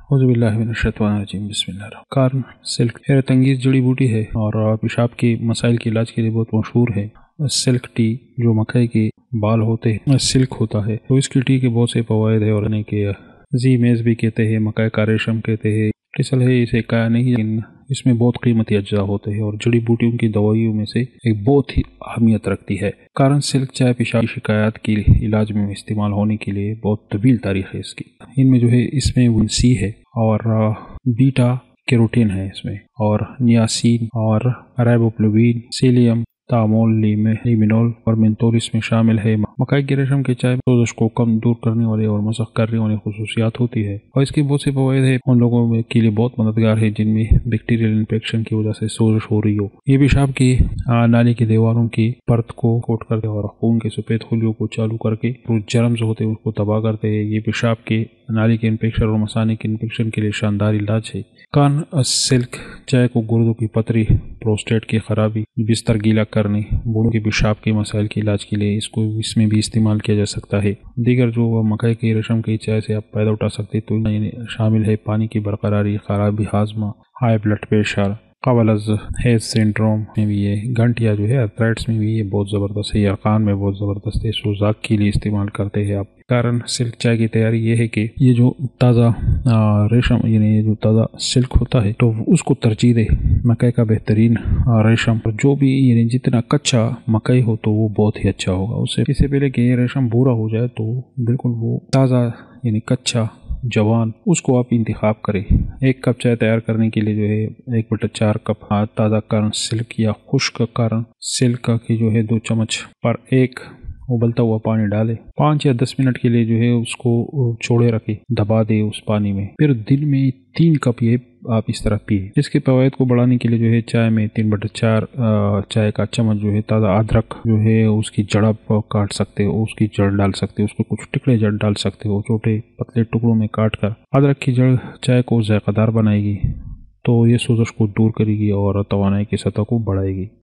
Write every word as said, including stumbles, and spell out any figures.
اعوذ باللہ من الشیطان الرجیم، بسم اللہ الرحمن الرحیم۔ کارن سلک حیرت انگیز جڑی بوٹی ہے اور پیشاب کے مسائل کے علاج کے لیے بہت مشہور ہے۔ سلک ٹی جو مکئی کے بال ہوتے ہیں سلک ہوتا ہے، تو اس کی ٹی کے بہت سے فوائد ہیں اور انہیں کہ زی میز بھی کہتے ہیں، مکئی کا ریشم کہتے ہیں، ٹسل ہے اسے کہا نہیں، لیکن اس میں بہت قیمتی اجزاء ہوتے ہیں اور جڑی بوٹیوں کی دوائیوں میں سے ایک بہت ہی اہمیت رکھتی ہے۔ کارن سلک چائے پیشاب کی شکایات کے علاج میں استعمال ہونے کے لیے بہت طویل تاریخ ہے اس کی۔ ان میں جو ہے اس میں وٹامن سی ہے اور بیٹا کیروٹین ہے اس میں، اور نیاسین اور رائبوفلوین، سیلیم، تامول، لیمینول اور منتول اس میں شامل ہے۔ مکئی کے ریشم کے چائے میں سوزش کو کم دور کرنے والے اور مسخ کرنے والی خصوصیات ہوتی ہے اور اس کے بہت سے فوائد ہیں ان لوگوں کے لیے بہت مددگار ہے جن میں بیکٹیریل انفیکشن کی وجہ سے سوزش ہو رہی ہو۔ یہ پیشاب کی نالی کی دیواروں کی پرت کو کوٹ کرتے اور خون کے سفید خلیوں کو چالو کر کے جرمز ہوتے ہیں اس کو تباہ کرتے ہیں۔ یہ پیشاب کے نالی کے انفیکشن اور مثانے کے انفیکشن کے لیے شاندار علاج ہے۔ کارن سلک چائے کو گردوں کی پتری، پروسٹیٹ کی خرابی، بستر گیلا کرنے، بوڑھوں کے پیشاب کے مسائل کے علاج کے لیے اس کو اس میں بھی استعمال کیا جا سکتا ہے۔ دیگر جو مکئی کے ریشم کی چائے سے آپ فائدہ اٹھا سکتے ہیں تو شامل ہے پانی کی برقراری، خرابی ہاضمہ، ہائی بلڈ پریشر، قبل از ہیز سنڈروم میں بھی یہ گھنٹیا جو ہے ارتھرائٹس میں بھی یہ بہت زبردست ہے، یرقان میں بہت زبردست ہے، سوزاک کے لیے استعمال کرتے ہیں آپ۔ کارن سلک چائے کی تیاری یہ ہے کہ یہ جو تازہ ریشم یعنی جو تازہ سلک ہوتا ہے تو اس کو ترجیح دے، مکئی کا بہترین ریشم جو بھی یعنی جتنا کچا مکئی ہو تو وہ بہت ہی اچھا ہوگا، اس سے اس سے پہلے کہ یہ ریشم بھورا ہو جائے تو بالکل وہ تازہ یعنی کچا جوان اس کو آپ انتخاب کریں۔ ایک کپ چائے تیار کرنے کے لیے جو ہے ایک بٹا چار کپ تازہ کارن سلک یا خشک کارن سلک کی جو ہے دو چمچ پر ایک ابلتا ہوا پانی ڈالے، پانچ یا دس منٹ کے لیے جو ہے اس کو چھوڑے رکھے، دبا دے اس پانی میں، پھر دن میں تین کپ یہ آپ اس طرح پیے۔ اس کے فوائد کو بڑھانے کے لیے جو ہے چائے میں تین بٹا چار چائے کا چمچ جو ہے تازہ ادرک جو ہے اس کی جڑ آپ کاٹ سکتے ہو، اس کی جڑ ڈال سکتے ہو، اس کو کچھ ٹکڑے جڑ ڈال سکتے ہو، چھوٹے پتلے ٹکڑوں میں کاٹ کر۔ ادرک کی جڑ چائے کو ذائقہ دار بنائے گی تو یہ سوزش کو دور کرے گی اور توانائی کی سطح کو بڑھائے گی۔